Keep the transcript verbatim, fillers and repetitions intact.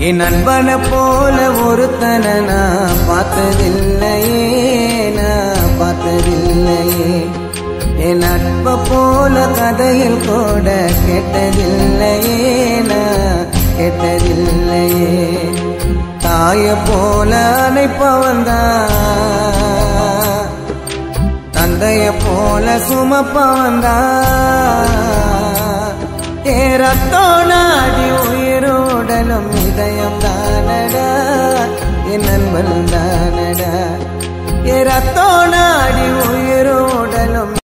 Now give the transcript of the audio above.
என் நண்பனை போல ஒருத்தனை நான் பார்த்ததில்லையே, நான் பார்த்ததில்லையே. என் நட்பை போல கதையில் கூட கேட்டதில்லையே, நான் கேட்டதில்லையே. தாய போல அணைப்பவன்தான், தந்தைய போல சுமப்பவன்தான். ஏறத்தோ நாடி உயிரோடலும் இதயம் தானடா என் நண்பன் தான்.